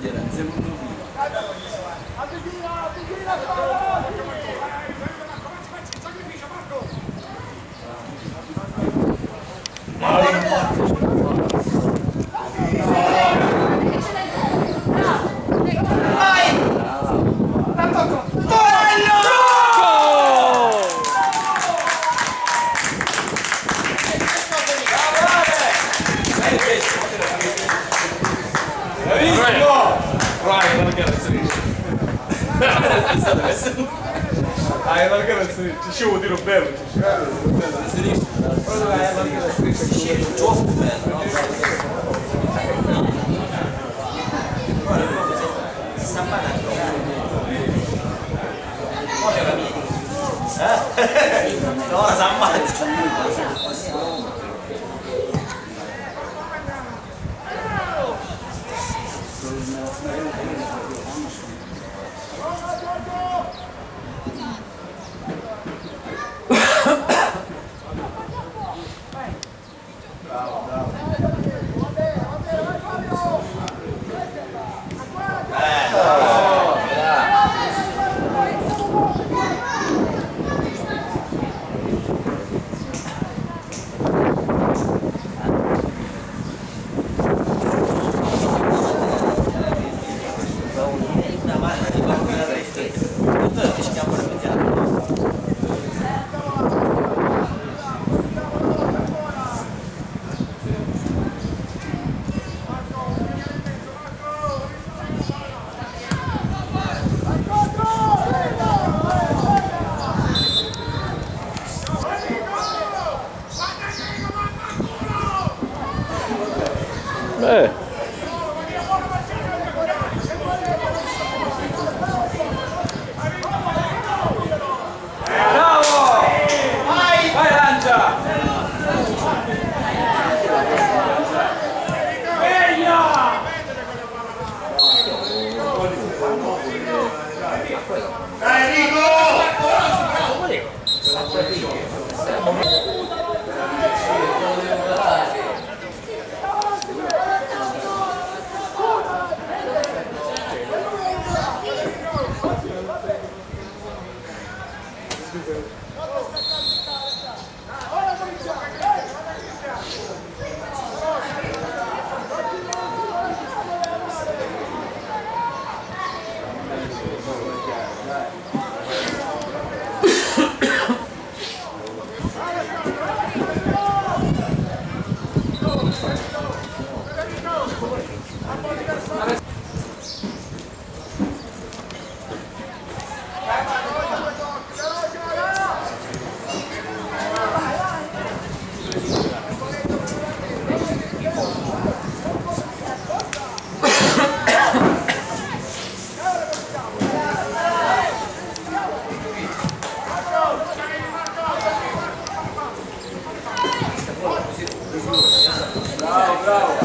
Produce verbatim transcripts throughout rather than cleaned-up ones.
era il secondo film. Ah, è la gara striscia, ci vuol dire bello, ci Striscia, però è la gara striscia, ci è il gioco bello, no? Guarda, proprio si sta parlando, poi è la mia. Eh? No, la sa ammazza. Eh. Bravo! Vai! Vai Lancia! Dai Rico! Bravo, bravo.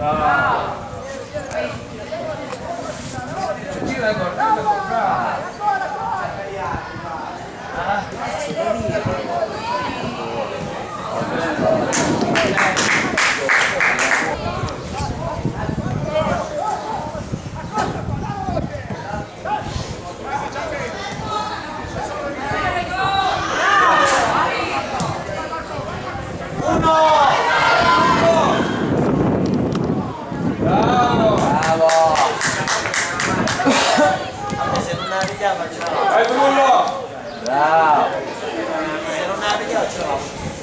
Vai Brullo! Bravo! Se non la vediamo ce l'ho!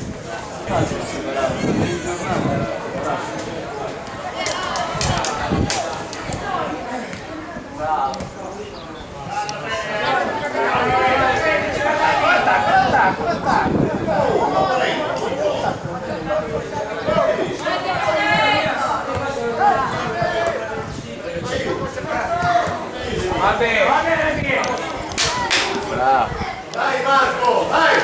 Bravo! Bravo! Dai Marco, vai!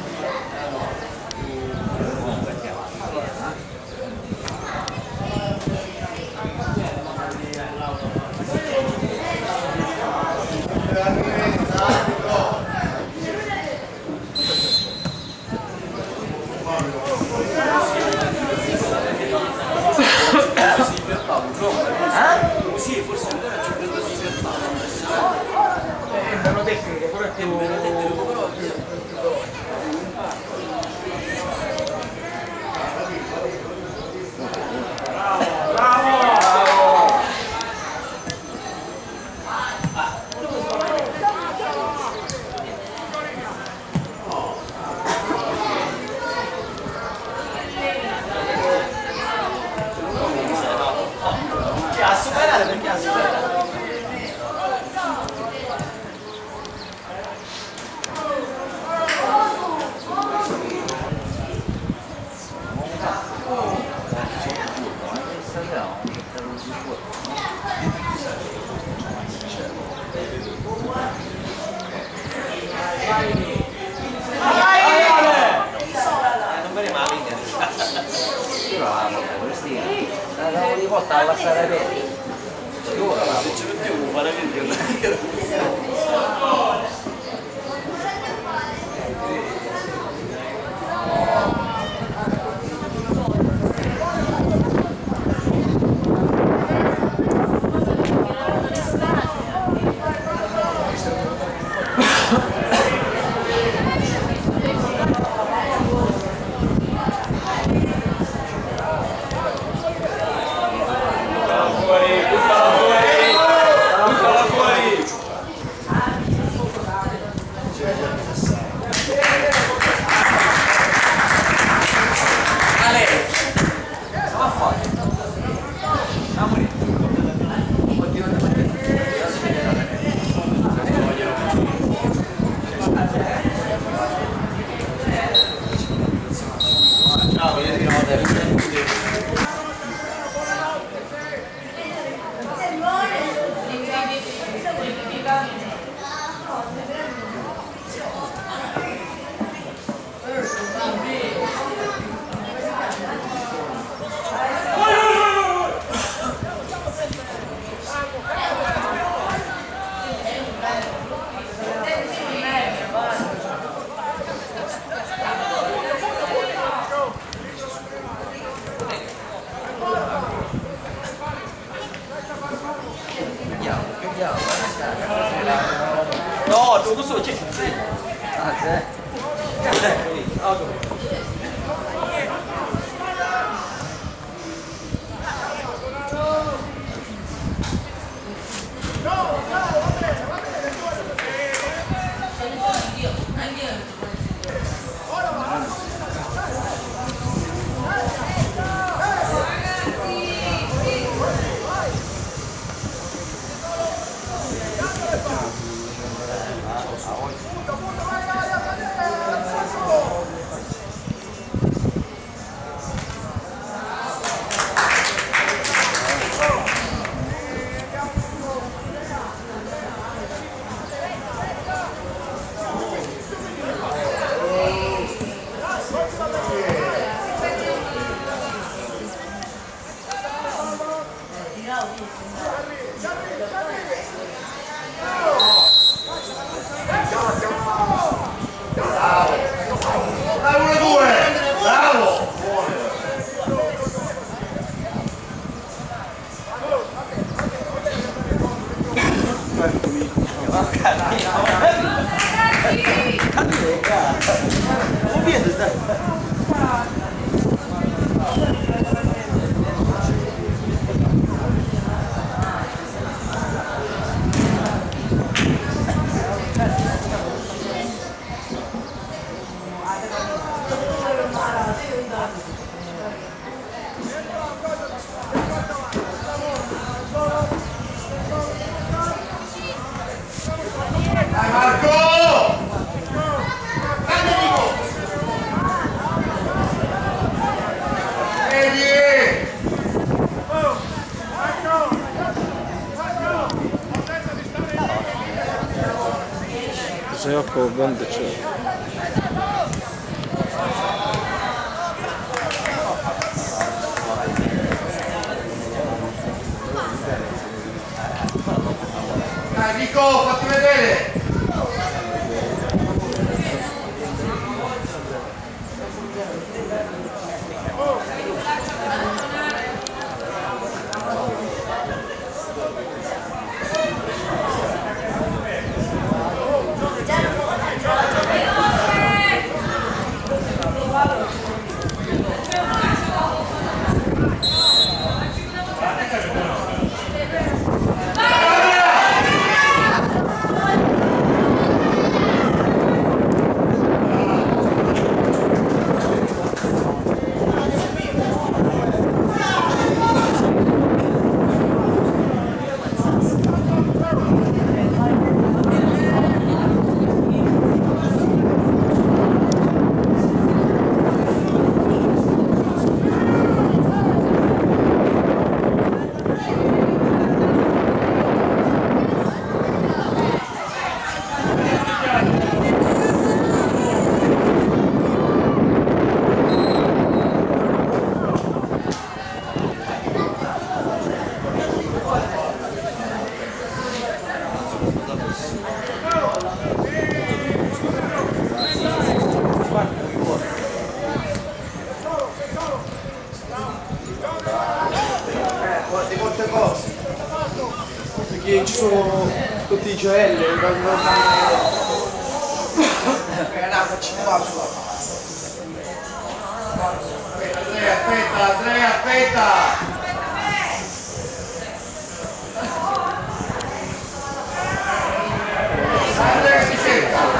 Sì, forse allora ci prendo si per Paolo. È meno tecnico, però è più... Meno tecnico, però più... Bravo! Bravo! A superare perché a superare. Non bene male, la ogni volta la lasciare aperta. se ci mettiamo veramente no, tu questo c'è. Ah, sì? Dai, uno, due! Bravo! Dai Marco! Se oko będę czy. Dai Nico, fatti vedere! Di molte cose perché ci sono tutti i gioielli Andrea aspetta Andrea aspetta Andrea si cerca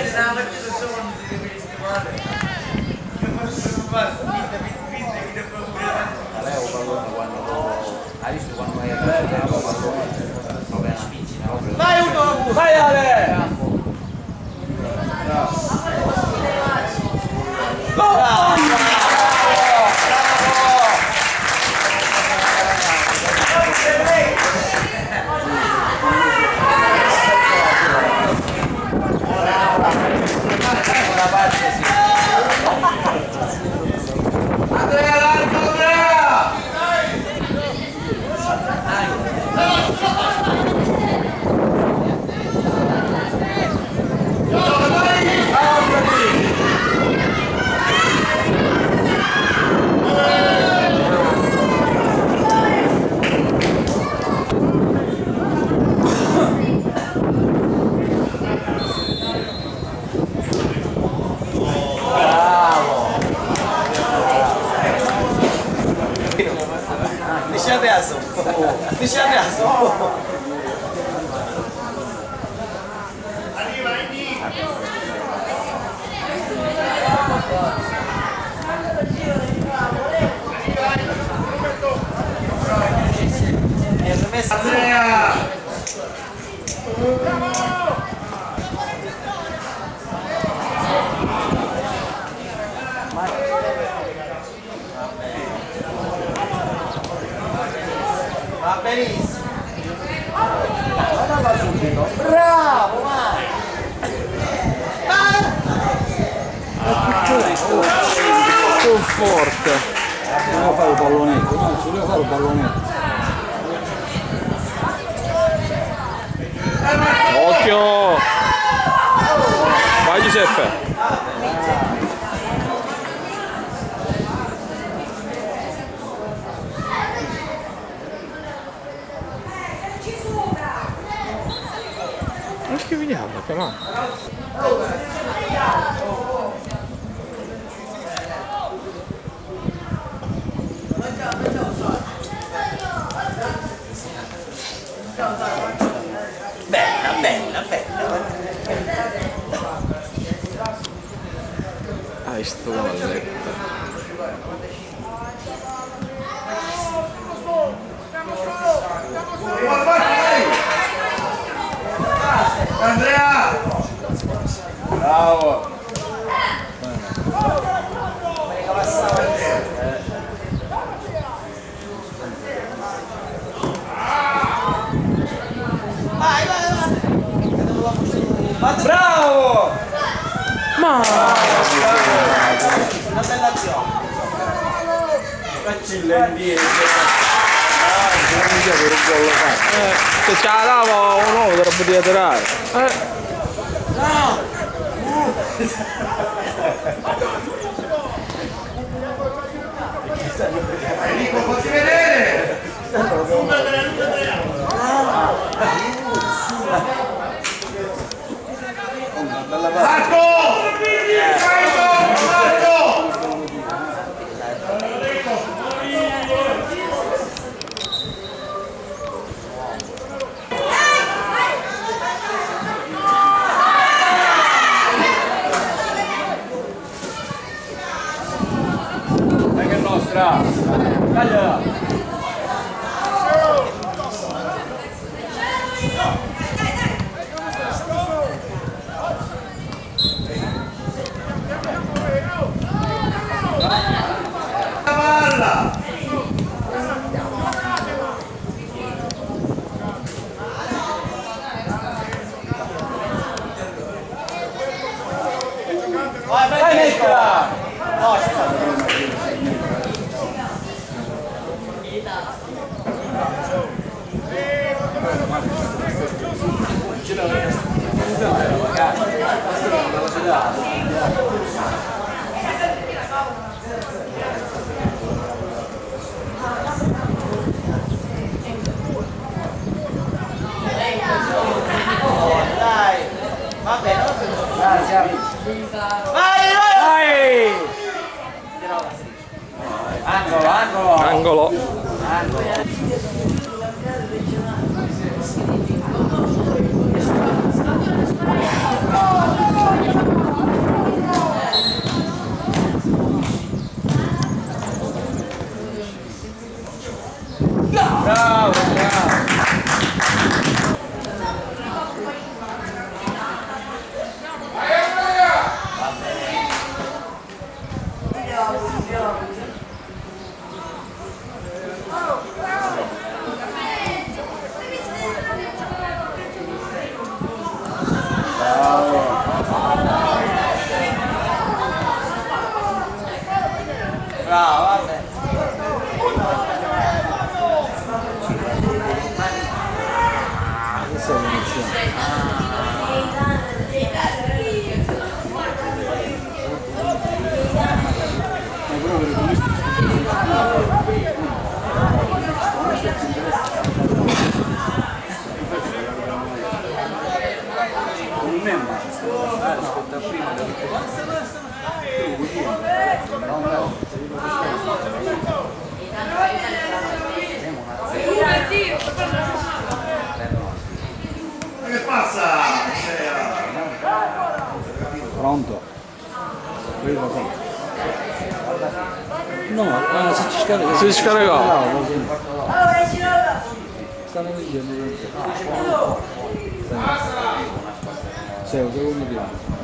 Lei un pallone quando hai visto quando hai aperto un pallone proprio una piscina proprio. Vai Ugo! Vai Ale! Una parte sì. Andrea Largo, Andrea! Deixa dessa. Deixa dessa. Andrea! Va benissimo. Guarda subito. Bravo, vai. Più forte. Dobbiamo fare il pallonetto, no, ci dobbiamo fare il pallonetto. Occhio! Vai Giuseppe! Ma che vediamo? Che no? Bella, bella, bella. Hai sto gol. Andrea! Bravo! Vai, vai, vai. Bravo! Ma Una bella azione. Faccilla indietro! eh, se ce la dava uno dovrebbe ritirare. Eh. Enrico, fatti vedere! Marco! Marco! Marco! Dai che è nostra! Tagliala! Palla! Vai, vai, Vai, mettila! No, aspetta. Dai, va bene. Dai, siamo. Vai, vai. Vai! Angolo, angolo! Angolo. Angolo! Oh, Bravo, bravo. Bravo, vabbè. Questa è l'iniziale. Un membro rispetto a prima Che passa? Pronto? No, ah, si ci scarica. Si scaricò. Stanno vedendo. Sei un secondo di là.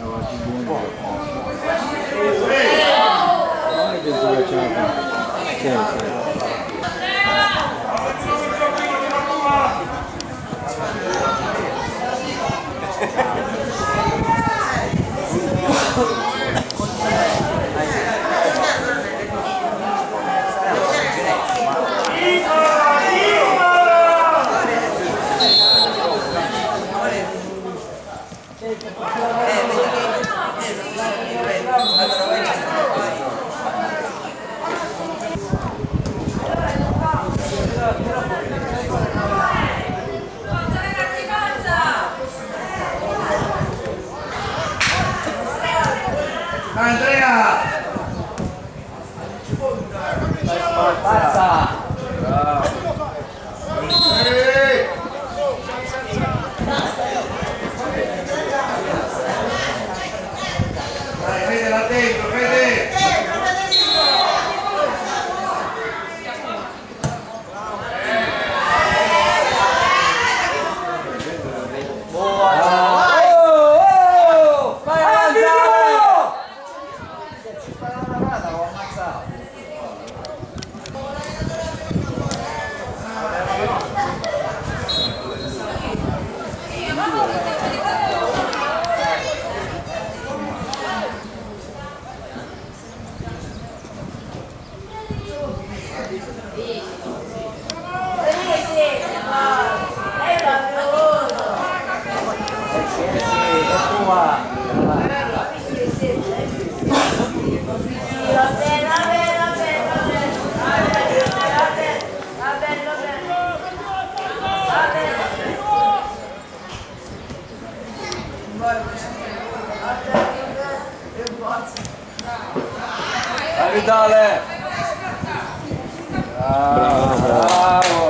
Non è penso che ce la fa. Sì, sì. Andrea! Pazza! Ehi! Dai, Fede là dentro, Fede! Vitale! Bravo, bravo!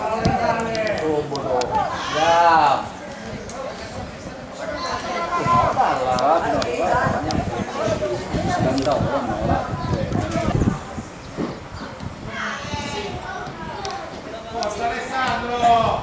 Bravo! Forza Alessandro!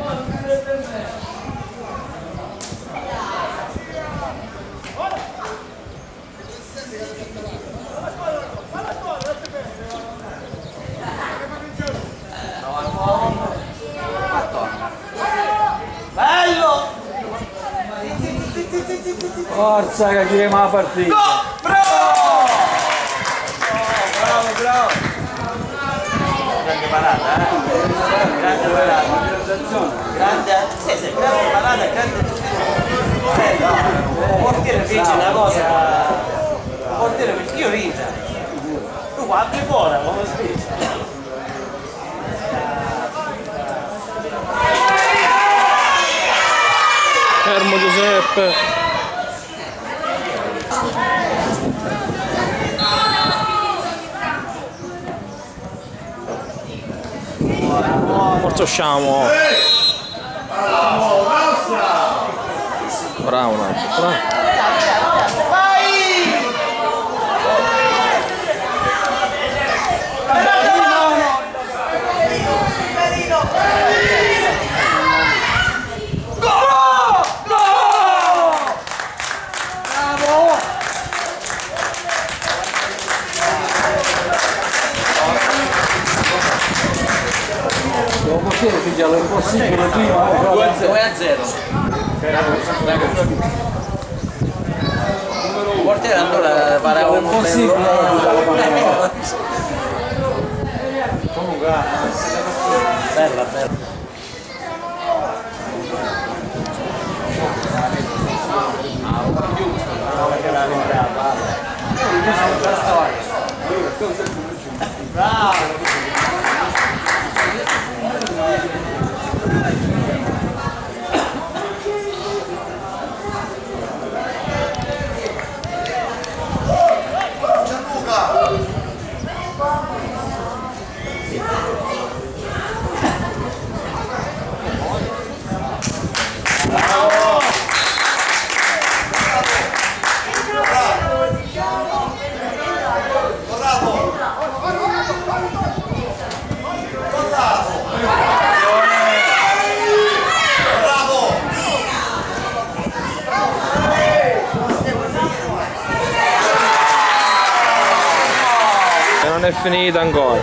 Bello! Forza che giriamo la partita! Bravo! Bravo, bravo! Grande parata, eh? Grande parata. Grande, sì, sì, grande parata, grande... Eh, no, il portiere vince una cosa, il portiere vince, io vince. Tu guardi fuori, come si dice? Fermo Giuseppe! Forza usciamo! Bravo un altro, bravo! Minchia, è impossibile prima. due a zero. Il portiere allora farà un Impossibile. Comunque, bella, bella. bravo! Non è finita ancora.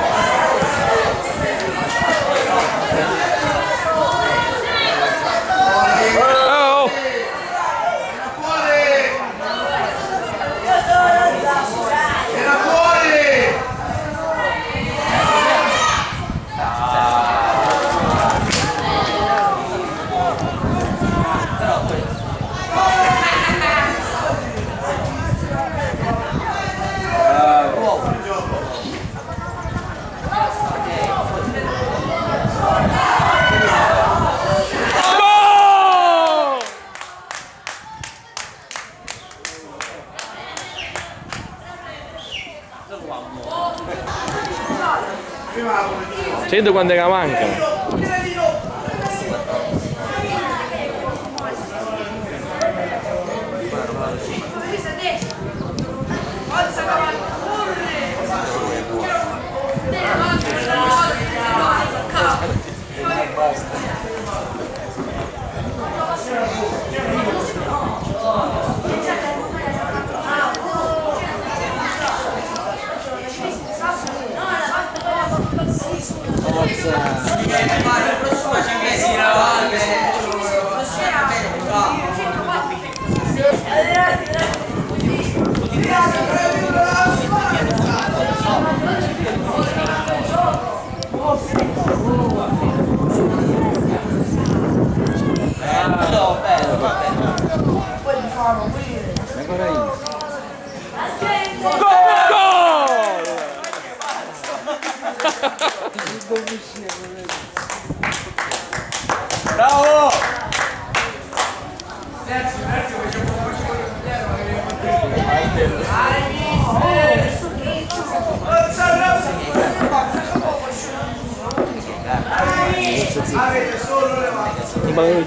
Oh! Era fuori! Senti quante che mancano. Bravo! Avete solo le mani.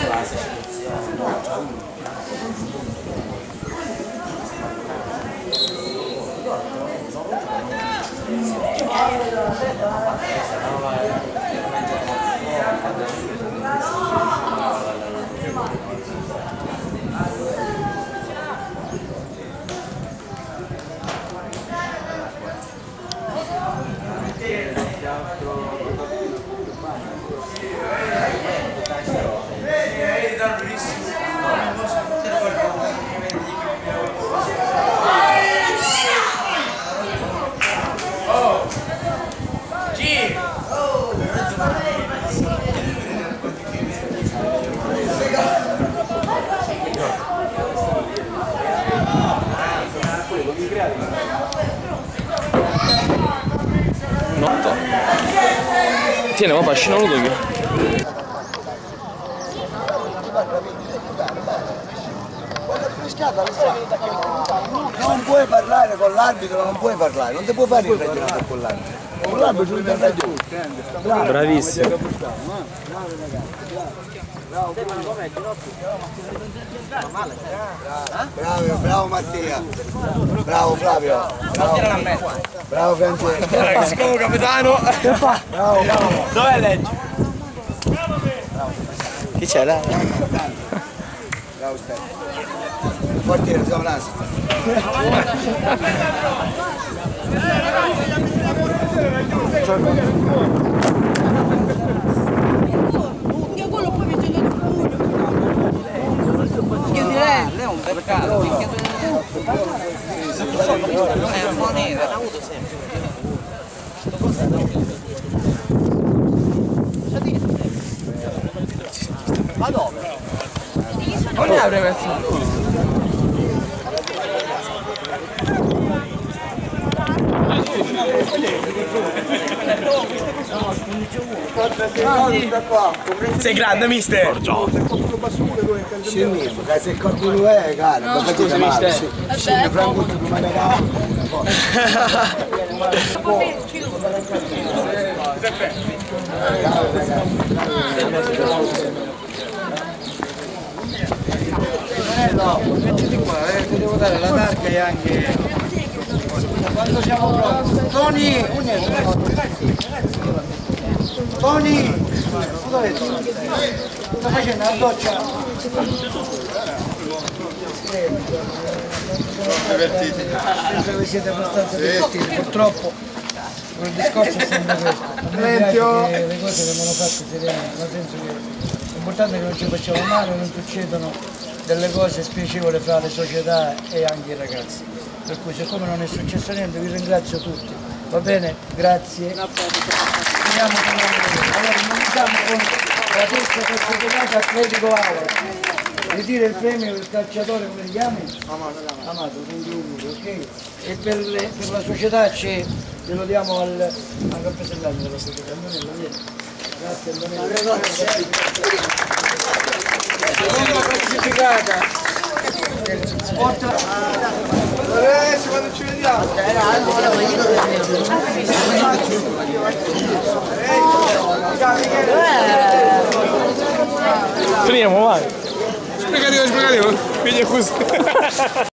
Notto. Tieni, ma fascino lo togli. Non puoi parlare con l'arbitro, non puoi parlare, non ti puoi fare il ragionamento con l'arbitro. Con l'arbitro non ti ragione. Bravissimo. Bravo, bravo Mattia. Bravo Flavio. Bravo, bravo Francesco. Come capitano! Bravo, bravo. Dov'è legge? Chi c'è là? Bravo Stefano. Portiere, siamo nasi. è un peccato, perché è moneta, l'ha avuto sempre. Ma dove? Non ne apre questo? Sei grande, mister! Scendiamo, che se qualcuno è, cara, ma facete male. Scende Franco, tu come ne No, mettiti qua, eh, ti devo dare la targa e anche... Quando siamo pronti? Tony! Tony! Dove Tony? Sto facendo la doccia? Divertiti. Sempre vi siete abbastanza divertiti, purtroppo il discorso è sempre questo. A me piace che le cose vengono fatte seriamente, nel senso che l'importante è che non ci facciamo male, non succedono delle cose spiacevoli fra le società e anche i ragazzi. Per cui siccome non è successo niente vi ringrazio tutti. Va bene? Grazie. Finiamo con la... Allora iniziamo con la testa classificata Atletico Aula. Ritira il premio per il calciatore, come si chiama? Amato. Amato, quindi uno, ok? E per, le, per la società c'è, glielo diamo al, al rappresentante della società. Antonello, vieni. Grazie Antonello. Seconda classificata. Sport. Adesso quando ci vediamo. Finiamo, vai. Spiegativo, spiegativo. Quindi è così.